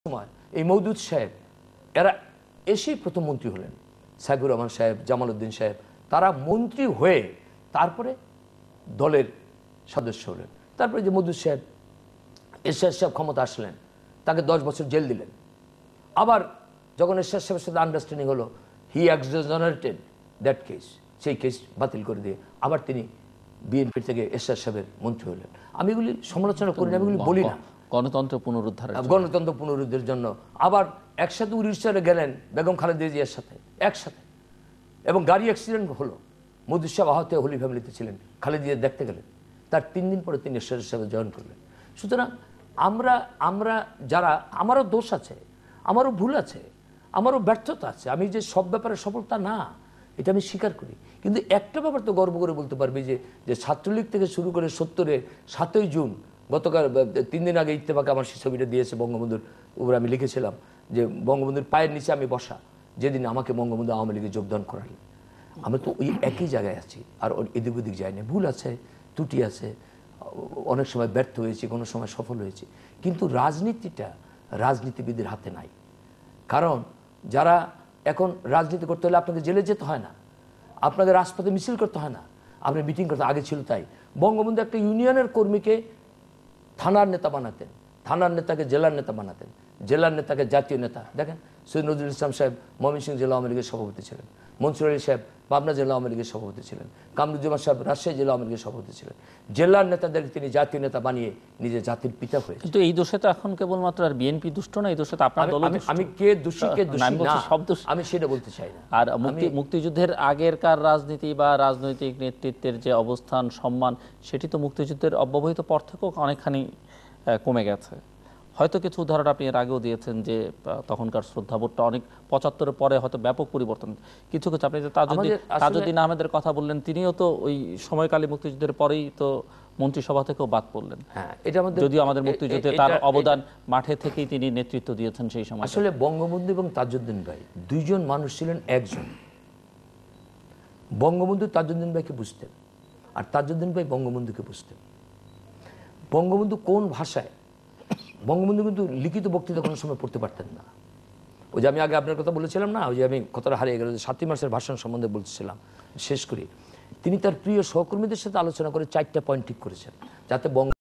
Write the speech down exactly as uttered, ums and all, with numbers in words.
সময় এই মওদুদ সাহেব এরা এসেই প্রথম মন্ত্রী হলেন। সাইফুর রহমান সাহেব, জামাল উদ্দিন সাহেব, তারা মন্ত্রী হয়ে তারপরে দলের সদস্য হলেন। তারপরে যে মওদুদ সাহেব, এরশাদ সাহেব ক্ষমতা আসলেন, তাকে দশ বছর জেল দিলেন। আবার যখন এরশাদ সাহেবের সাথে আন্ডারস্ট্যান্ডিং হলো, হি এক্সোনারেটেড দ্যাট কেস, সেই কেস বাতিল করে দিয়ে আবার তিনি বিএনপি থেকে এরশাদ সাহেবের মন্ত্রী হলেন। আমি এগুলি সমালোচনা করি না, আমি এগুলি বলি না। গণতন্ত্র পুনরুদ্ধার গণতন্ত্র পুনরুদ্ধারের জন্য আবার একসাথে উড়িষ্যায় গেলেন বেগম খালেদা জিয়ার সাথে একসাথে, এবং গাড়ি অ্যাক্সিডেন্ট হলো, মওদুদ সাহেব আহত হোলি ফ্যামিলিতে ছিলেন, খালেদা জিয়া দেখতে গেলেন, তার তিন দিন পরে তিনি এরশাদ সাহেব জয়েন করলেন। সুতরাং আমরা আমরা যারা, আমারও দোষ আছে, আমারও ভুল আছে, আমারও ব্যর্থতা আছে, আমি যে সব ব্যাপারে সফলতা না এটা আমি স্বীকার করি। কিন্তু একটা ব্যাপার তো গর্ব করে বলতে পারবি যে যে ছাত্রলীগ থেকে শুরু করে সত্তরে সাতই জুন, গতকাল তিন দিন আগে ইত্তেফাকে আমার সেই ছবিটা দিয়েছে বঙ্গবন্ধুর উপরে, আমি লিখেছিলাম যে বঙ্গবন্ধুর পায়ের নিচে আমি বসা, যেদিন আমাকে বঙ্গবন্ধু আওয়ামী লীগে যোগদান করালেন। আমরা তো ওই একই জায়গায় আছি, আর এদিক ওদিক যাইনি। ভুল আছে, ত্রুটি আছে, অনেক সময় ব্যর্থ হয়েছি, কোনো সময় সফল হয়েছি, কিন্তু রাজনীতিটা রাজনীতিবিদের হাতে নাই। কারণ যারা এখন রাজনীতি করতে হলে আপনাকে জেলে যেতে হয় না, আপনাদের রাজপথে মিছিল করতে হয় না, আপনি মিটিং করতে, আগে ছিল তাই। বঙ্গবন্ধু একটা ইউনিয়নের কর্মীকে থানার নেতা বানাতেন, থানার নেতাকে জেলার নেতা বানাতেন, জেলার নেতাকে জাতীয় নেতা। দেখেন সৈয়দ নজরুল ইসলাম সাহেব ময়মনসিংহ জেলা আওয়ামী লীগের সভাপতি ছিলেন, মনসুর আলী সাহেব পাবনা জেলা আওয়ামী লীগের সভাপতি ছিলেন, কামরুজ্জামান সাহেব রাজশাহী জেলা আওয়ামী লীগের সভাপতি ছিলেন। জেলার নেতাদের তিনি জাতীয় নেতা বানিয়ে নিজে জাতির পিতা হয়েছে। কিন্তু এই দোষে তো এখন কেবলমাত্র আর বিএনপি দুষ্ট না, এই দোষে তো আপনার দল দুষ্ট। আমি কে দোষী কে দোষী না আমি সেটা বলতে চাই না। আর মুক্তি মুক্তিযুদ্ধের আগেরকার রাজনীতি বা রাজনৈতিক নেতৃত্বের যে অবস্থান সম্মান, সেটি তো মুক্তিযুদ্ধের অব্যবহিত পর থেকেও অনেকখানি কমে গেছে। হয়তো কিছু উদাহরণ আপনি এর আগেও দিয়েছেন যে তখনকার শ্রদ্ধাবোধটা অনেক পঁচাত্তরের পরে হয়তো ব্যাপক পরিবর্তন। কিছু কিছু আপনি যে তাজুদ্দিন তাজুদ্দিন আহমেদের কথা বললেন, তিনিও তো ওই সময়কালে মুক্তিযুদ্ধের পরেই তো মন্ত্রিসভা থেকেও বাদ পড়লেন। হ্যাঁ, এটা আমাদের, যদিও আমাদের মুক্তিযুদ্ধে তার অবদান মাঠে থেকেই তিনি নেতৃত্ব দিয়েছেন সেই সময়। আসলে বঙ্গবন্ধু এবং তাজুদ্দিন ভাই দুইজন মানুষ ছিলেন একজন। বঙ্গবন্ধু তাজুদ্দিন ভাইকে বুঝতেন, আর তাজুদ্দিন ভাই বঙ্গবন্ধুকে বুঝতেন। বঙ্গবন্ধু কোন ভাষায়, বঙ্গবন্ধু কিন্তু লিখিত বক্তৃতা কোনো সময় পড়তে পারতেন না। ওই যে আমি আগে আপনার কথা বলেছিলাম না, ওই যে আমি কথাটা হারিয়ে গেল, যে সাতই মার্চের ভাষণ সম্বন্ধে বলছিলাম, শেষ করি। তিনি তার প্রিয় সহকর্মীদের সাথে আলোচনা করে চারটা পয়েন্ট ঠিক করেছেন, যাতে বঙ্গ